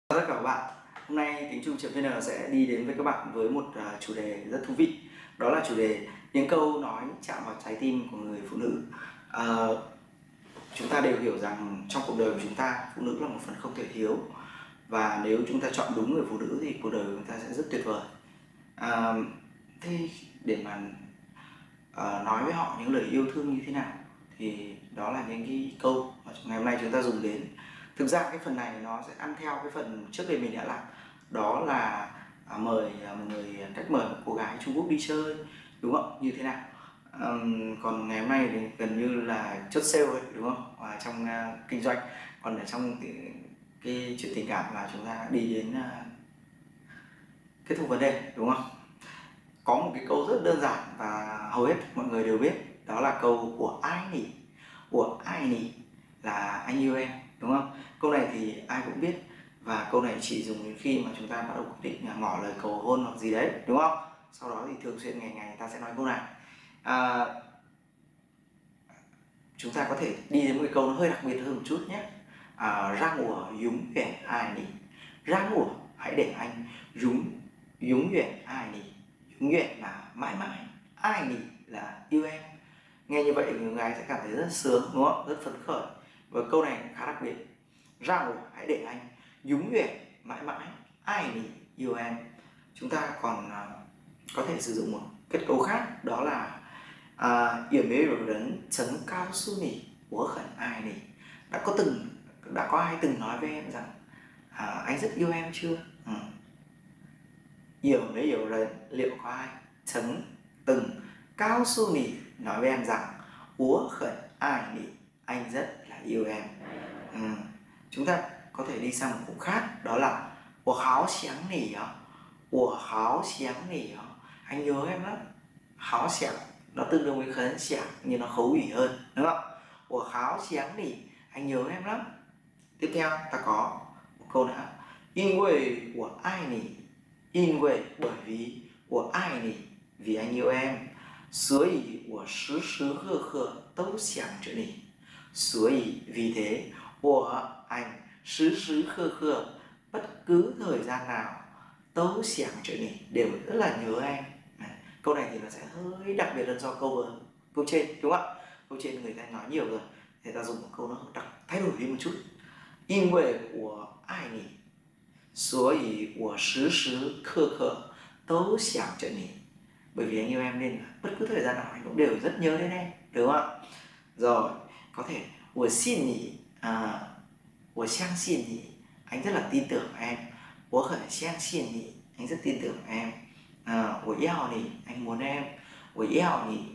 Chào tất cả các bạn. Hôm nay tiếng Trung.vn sẽ đi đến với các bạn với một chủ đề rất thú vị. Đó là chủ đề những câu nói chạm vào trái tim của người phụ nữ. Chúng ta đều hiểu rằng trong cuộc đời của chúng ta, phụ nữ là một phần không thể thiếu. Và nếu chúng ta chọn đúng người phụ nữ thì cuộc đời của chúng ta sẽ rất tuyệt vời. Thế để mà nói với họ những lời yêu thương như thế nào thì đó là những cái câu mà ngày hôm nay chúng ta dùng đến. Thực ra cái phần này nó sẽ ăn theo cái phần trước đây mình đã làm, đó là mời cách mời một cô gái Trung Quốc đi chơi, đúng không, như thế nào. Còn ngày hôm nay thì gần như là chốt sale ấy, đúng không, trong kinh doanh. Còn ở trong cái chuyện tình cảm là chúng ta đi đến kết thúc vấn đề, đúng không. Có một cái câu rất đơn giản và hầu hết mọi người đều biết, đó là câu của ai nhỉ. Của ai nhỉ là anh yêu em, đúng không. Câu này thì ai cũng biết, và câu này chỉ dùng đến khi mà chúng ta bắt đầu quyết định ngỏ lời cầu hôn hoặc gì đấy, đúng không. Sau đó thì thường xuyên ngày ngày ta sẽ nói câu này. Chúng ta có thể đi đến một cái câu nó hơi đặc biệt hơn một chút nhé. Ra mùa dúng nguyện ai nhỉ. Ra mùa hãy để anh dúng nguyện ai nhỉ. Dúng nguyện là mãi mãi, ai nhỉ là yêu em. Nghe như vậy người gái sẽ cảm thấy rất sướng, đúng không, rất phấn khởi. Và câu này khá đặc biệt. Ra mùa hãy để anh dúng nguyện mãi mãi, ai nhỉ yêu em. Chúng ta còn có thể sử dụng một kết cấu khác, đó là有没有人曾告诉你我很爱你. Đã có ai từng nói với em rằng anh rất yêu em chưa? Liệu có ai từng cao su nỉ nói với em rằng Ủa khẩn ai nỉ, anh rất là yêu em. Chúng ta có thể đi sang một cụm khác, đó là Ủa háo sáng nỉ hả? Ủa háo sáng nỉ hả? Anh nhớ em lắm. Háo sáng nó tương đương với khấn sáng nhưng nó khấu ủy hơn, đúng không? Ủa háo sáng nỉ, anh nhớ em lắm. Tiếp theo ta có một câu nữa. In quỷ của ai nỉ. In quỷ bởi vì của ai nỉ, vì anh yêu em.所以我时时刻刻都想着你.所以vì thế, anh时时刻刻bất cứ thời gian nào都想着你đều rất là nhớ em. Câu này thì nó sẽ hơi đặc biệt hơn so câu trên, đúng không ạ? Câu trên người ta nói nhiều rồi, thì ta dùng một câu nó thay đổi đi một chút. 因为我爱你，所以我时时刻刻都想着你. Bởi vì anh yêu em nên bất cứ thời gian nào anh cũng đều rất nhớ đến em, đúng không ạ? Rồi, có thể 我信你, 我相信你, anh rất là tin tưởng em. 我很相信你, anh rất tin tưởng em. 我要你, anh muốn em. 我要你,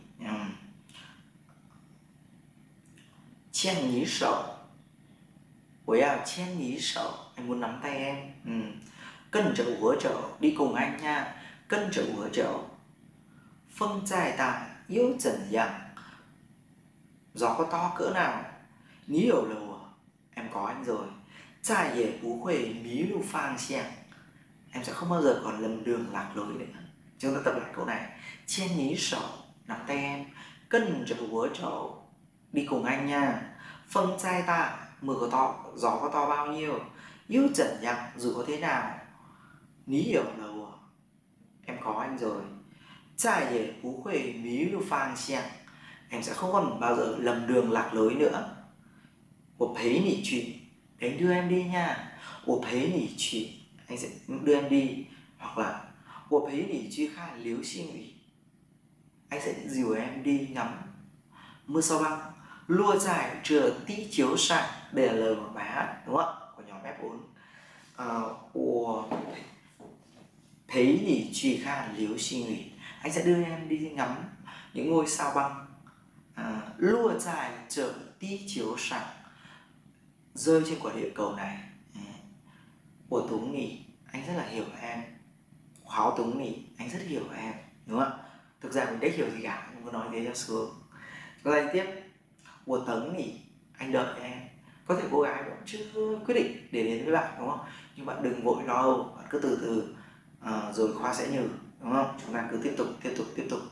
牵你手. 我要牵你手, anh muốn nắm tay em. 跟着我走, đi cùng anh nha. 跟着我走. 風再大又怎樣? Gió có to cỡ nào, 你有了我, em có anh rồi. 再也不會迷路方向, em sẽ không bao giờ còn lầm đường lạc lối nữa. Chúng ta tập lại câu này. 牵你手, nắm tay em. 跟着我走, đi cùng anh nha. 風再大, mưa có to, gió có to bao nhiêu. 又怎樣, dù có thế nào. 你有了我, em có anh rồi. 再也不會迷路方向, em sẽ không còn bao giờ lầm đường lạc lối nữa. 我陪你去, anh đưa em đi nha. 我陪你去, anh sẽ đưa em đi. Hoặc là 我陪你去看流星雨, anh sẽ dìu em đi ngắm mưa sao băng. Lua dài chờ tí chiếu sạn, đây là lời một bài hát, đúng không ạ, của nhóm F4. 我陪你去看流星雨, anh sẽ đưa em đi ngắm những ngôi sao băng. Lua dài chờ tí chiếu sạn, rơi trên quả địa cầu này. Của Túng Nỉ, anh rất là hiểu em. Kháo Túng Nỉ, anh rất hiểu em, đúng không ạ? Thực ra mình đếch hiểu gì cả, mình muốn nói thế cho sướng. Câu này tiếp. Của Tấn Nỉ, anh đợi em. Có thể cô gái vẫn chưa quyết định để đến với bạn, đúng không? Nhưng bạn đừng vội lo âu, bạn cứ từ từ, rồi khoa sẽ nhử, đúng không? Chúng ta cứ tiếp tục.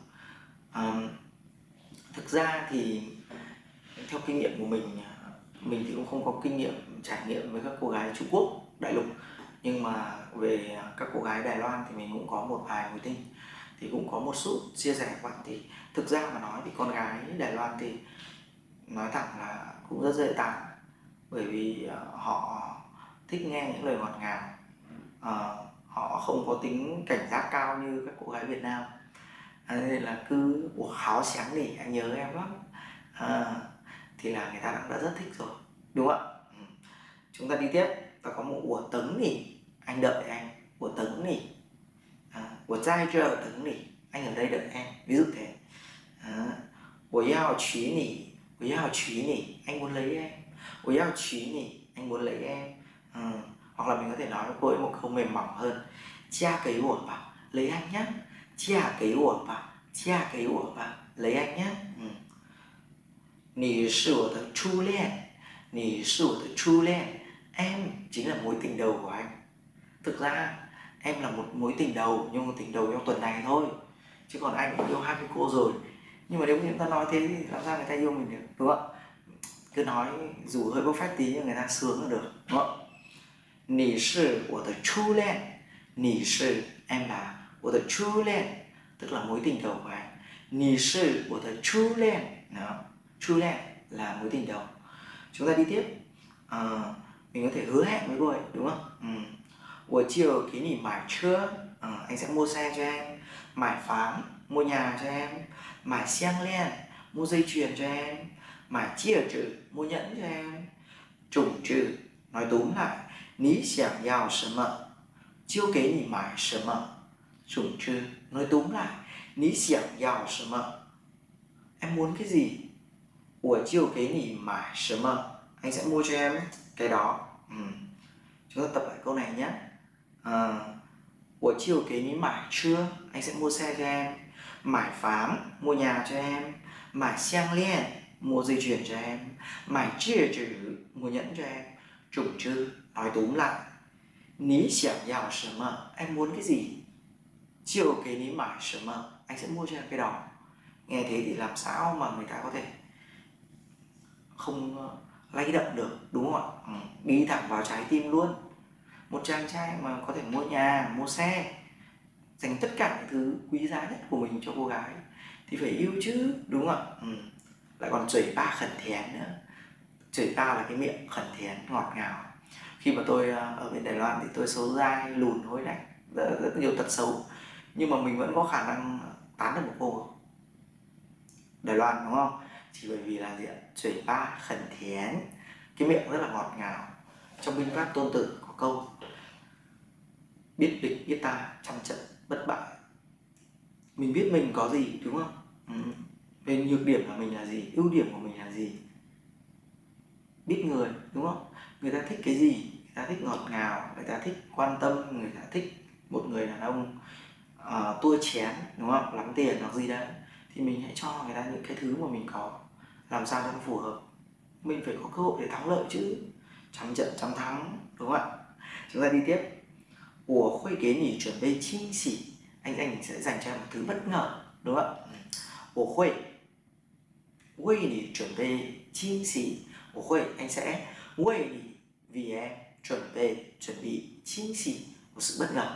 Thực ra thì theo kinh nghiệm của mình thì cũng không có kinh nghiệm trải nghiệm với các cô gái Trung Quốc đại lục, Nhưng mà về các cô gái Đài Loan thì mình cũng có một vài mối tình, thì cũng có một chút chia sẻ các bạn. Thì thực ra mà nói thì con gái Đài Loan thì nói thẳng là cũng rất dễ tán, bởi vì họ thích nghe những lời ngọt ngào, họ không có tính cảnh giác cao như các cô gái Việt Nam. Nên là cứ ủa háo sáng thì anh nhớ em lắm, thì là người ta đã rất thích rồi, đúng không ạ? Chúng ta đi tiếp, ta có một ủa tấn nỉ, anh đợi anh, ủa tấn nỉ, ủa trai chờ tấn nỉ, anh ở đây đợi em, ví dụ thế. Ủa yào trí nỉ, ủa yào trí nỉ, anh muốn lấy em, ủa yào trí nỉ, anh muốn lấy em. Hoặc là mình có thể nói với cô ấy một câu mềm mỏng hơn, cha cái ủa vào, lấy anh nhé, cha cái ủa vào, cha cái ủa vào, lấy anh nhé. Nì sư của the true恋, nì sư của the true恋, em chính là mối tình đầu của anh. Thực ra em là một mối tình đầu, nhưng mà tình đầu trong tuần này thôi, chứ còn anh cũng yêu 20 cô rồi. Nhưng mà nếu như chúng ta nói thế thì làm sao người ta yêu mình được, đúng không? Cứ nói dù hơi bốc phét tí nhưng người ta sướng là được, đúng không? Nì sư của the true恋, nì sư em là của the true恋, tức là mối tình đầu của anh. Nì sư của the true恋, đó, true恋là mối tình đầu. Chúng ta đi tiếp, mình có thể hứa hẹn với cô ấy, đúng không? Buổi chiều ký nghỉ mải chưa, anh sẽ mua xe cho em, mải phán mua nhà cho em, mải xiang len mua dây chuyền cho em, mải chia trừ mua nhẫn cho em. Trùng trừ nói túm lại, ní xiang yào什么就给你买什么. Trùng trừ nói túm lại, ní xiang yào什么, em muốn cái gì, của chiều kế nghỉ mải sớm mà anh sẽ mua cho em cái đó. Chúng ta tập lại câu này nhé. Của chiều kế nghỉ mải chưa, anh sẽ mua xe cho em, mải phán mua nhà cho em, mải xiang liên mua dây chuyền cho em, mải chia trừ mua nhẫn cho em. Trùng trừ nói túm lại, ní xiang yào sớm mà, em muốn cái gì, chiều kế nghỉ mải sớm mà anh sẽ mua cho em cái đó. Nghe thế thì làm sao mà người ta có thể không lay động được, đúng không ạ? Đi thẳng vào trái tim luôn. Một chàng trai mà có thể mua nhà, mua xe, dành tất cả những thứ quý giá nhất của mình cho cô gái thì phải yêu chứ, đúng không ạ? Lại còn chửi ba khẩn thiến nữa. Chửi ba là cái miệng khẩn thiến ngọt ngào. Khi mà tôi ở bên Đài Loan thì tôi xấu dai, lùn, hối lạnh, rất nhiều tật xấu, nhưng mà mình vẫn có khả năng tán được một cô Đài Loan, đúng không? Chỉ bởi vì là gì ạ? Chửi ba khẩn thiến, cái miệng rất là ngọt ngào. Trong binh pháp Tôn Tử có câu biết địch biết ta, trăm trận bất bại. Mình biết mình có gì, đúng không? Về nhược điểm của mình là gì, ưu điểm của mình là gì, biết người, đúng không? Người ta thích cái gì, người ta thích ngọt ngào, người ta thích quan tâm, người ta thích một người đàn ông tua chén, đúng không? Lắm tiền hoặc gì đấy, thì mình hãy cho người ta những cái thứ mà mình có, làm sao cho nó phù hợp. Mình phải có cơ hội để thắng lợi chứ, trăm trận trăm thắng, đúng không ạ? Chúng ta đi tiếp. Ủa khuê kế nhỉ chuẩn bị chính xỉ, anh sẽ dành cho em một thứ bất ngờ, đúng không ạ? Ủa khuê nhỉ chuẩn bị chính xỉ, ủa khuê anh sẽ quê nhỉ vì em chuẩn bị chính xỉ, một sự bất ngờ.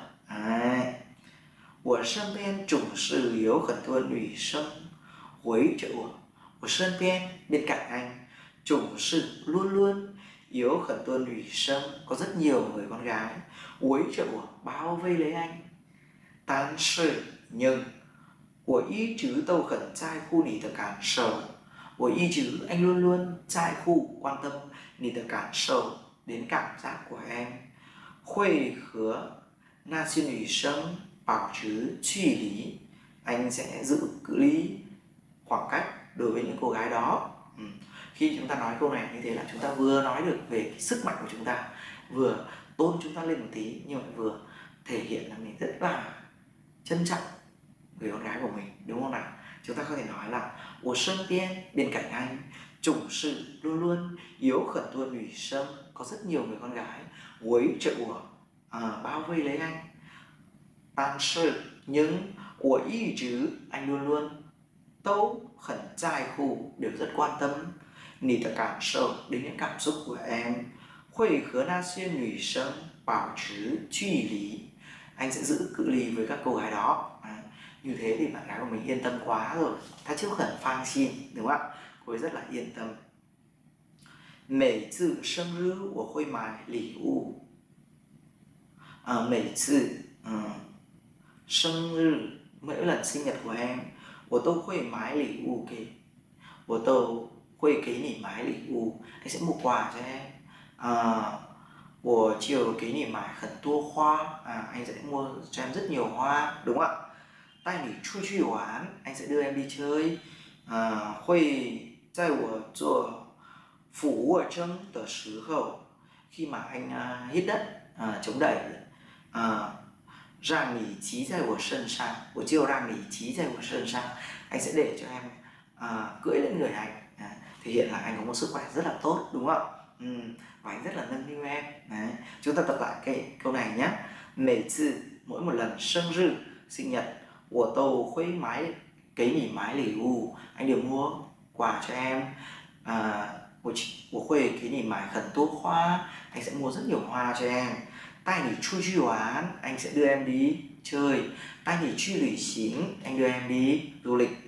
Tôi身边总是有很多女生围着我，我身边bên cạnh anh 总是 luôn luôn 有很多女生 có rất nhiều người con gái 围着我 bao vây lấy anh. 但是 nhưng 我一直都很在乎你的感受，我一直 anh luôn luôn 在乎 quan tâm 你的感受 đến cảm giác của em. 会和那些女生保持距离, anh sẽ giữ cự ly, khoảng cách đối với những cô gái đó. Khi chúng ta nói câu này như thế là chúng ta vừa nói được về cái sức mạnh của chúng ta, vừa tôn chúng ta lên một tí, nhưng mà vừa thể hiện là mình rất là trân trọng người con gái của mình, đúng không nào? Chúng ta có thể nói là 我身边 bên cạnh anh 总是 luôn luôn 有很多女生 có rất nhiều người con gái 围着我 bao vây lấy anh. 但是 nhưng 我一直 anh luôn luôn 都很在乎 đều rất quan tâm 你的感受 đến những cảm xúc của em. 会和那些女生 bảo trì距离, anh sẽ giữ cự ly với các cô gái đó. Như thế thì bạn gái của mình yên tâm quá rồi. Ta chưa khẩn phang xin, đúng không ạ? Cô ấy rất là yên tâm. 每次生日我会买礼物。每次生日 mỗi lần sinh nhật của em, 我都会买礼物给，我都会给你买礼物， anh sẽ mua quà cho em. 我就给你买很多花, anh sẽ mua cho em rất nhiều hoa, đúng không ạ? 带你出去玩, anh sẽ đưa em đi chơi. 会在我做俯卧撑的时候, khi mà anh hít đất, chống đẩy, 让你骑在我身上, 我就让你骑在我身上, anh sẽ để cho em cưỡi lên người anh, thể hiện là anh có một sức khỏe rất là tốt, đúng không ạ? Và anh rất là nâng niu em. Đấy. Chúng ta tập lại cái câu này nhé. 每次 mỗi một lần, 生日 sinh nhật, 我都会买给你买礼物, anh đều mua quà cho em. 我会给你买很多花, anh sẽ mua rất nhiều hoa cho em. 带你出去玩, anh sẽ đưa em đi chơi. 带你去旅行, anh đưa em đi du lịch.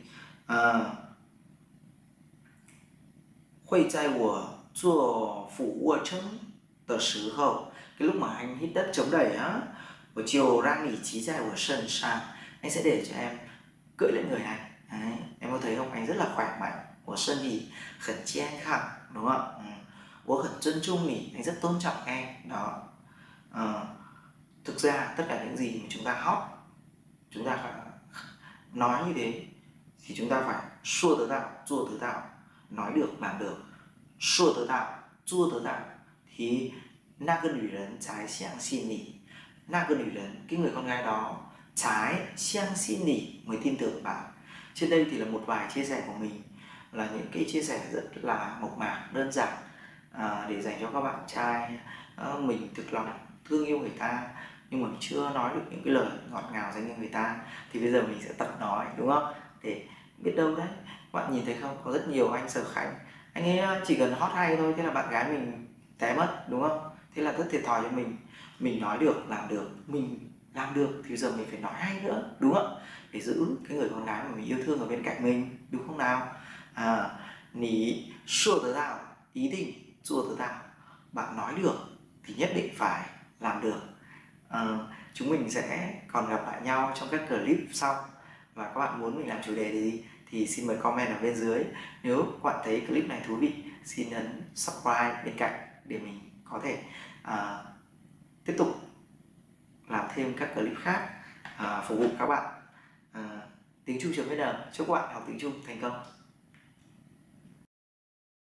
会在我做俯卧撑的时候, cái lúc mà anh hít đất chống đẩy á, 我就让你骑在我身上, anh sẽ để cho em cưỡi lên người anh. Đấy. Em có thấy không? Anh rất là khỏe mạnh. 我身体很健康, đúng không ạ? 我很尊重你, anh rất tôn trọng em. Đó. Thực ra tất cả những gì mà chúng ta học, chúng ta phải nói như thế thì chúng ta phải 说得到, 做得到, nói được, làm được. 说得到, 做得到 thì 那个女人才相信你. 那个女人, cái người con gái đó, 才相信你, mới tin tưởng bạn. Trên đây thì là một vài chia sẻ của mình, là những cái chia sẻ rất là mộc mạc, đơn giản, để dành cho các bạn trai. Mình thực lòng thương yêu người ta nhưng mà chưa nói được những cái lời ngọt ngào dành cho người ta, thì bây giờ mình sẽ tập nói, đúng không? Để biết đâu đấy, bạn nhìn thấy không, có rất nhiều anh Sở Khánh, anh ấy chỉ cần hót hay thôi, thế là bạn gái mình té mất, đúng không? Thế là rất thiệt thòi cho mình nói được, làm được, mình làm được thì giờ mình phải nói hay nữa, đúng không? Để giữ cái người con gái mà mình yêu thương ở bên cạnh mình, đúng không nào? 你说得到, 一定做得到, bạn nói được thì nhất định phải làm được. Chúng mình sẽ còn gặp lại nhau trong các clip sau, và các bạn muốn mình làm chủ đề gì thì xin mời comment ở bên dưới. Nếu các bạn thấy clip này thú vị, xin ấn subscribe bên cạnh để mình có thể tiếp tục làm thêm các clip khác phục vụ các bạn. Tiếng Trung.vn, chúc các bạn học tiếng Trung thành công.